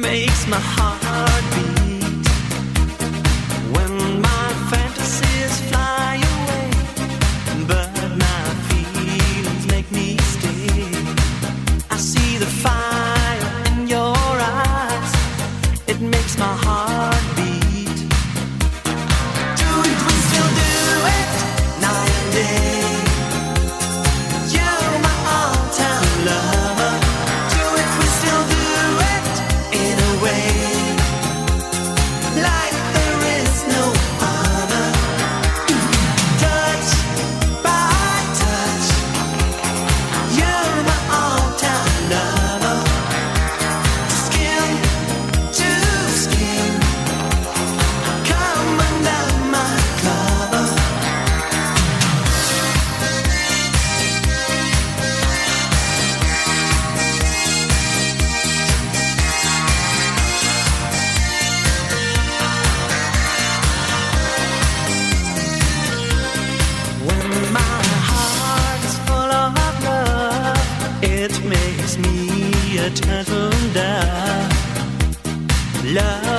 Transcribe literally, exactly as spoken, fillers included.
makes my heart beat. When my fantasies fly away, but my feelings make me stay. I see the fire in your eyes, it makes my heart beat. Do it, we still do it, night and day. You're my all-time lover. Do it, we still do it, in a way, like there is no other. Touch by touch, you're my all-time lover. Skin to skin, come under my cover. When my heart is full of love, it makes me a turtle dove. Love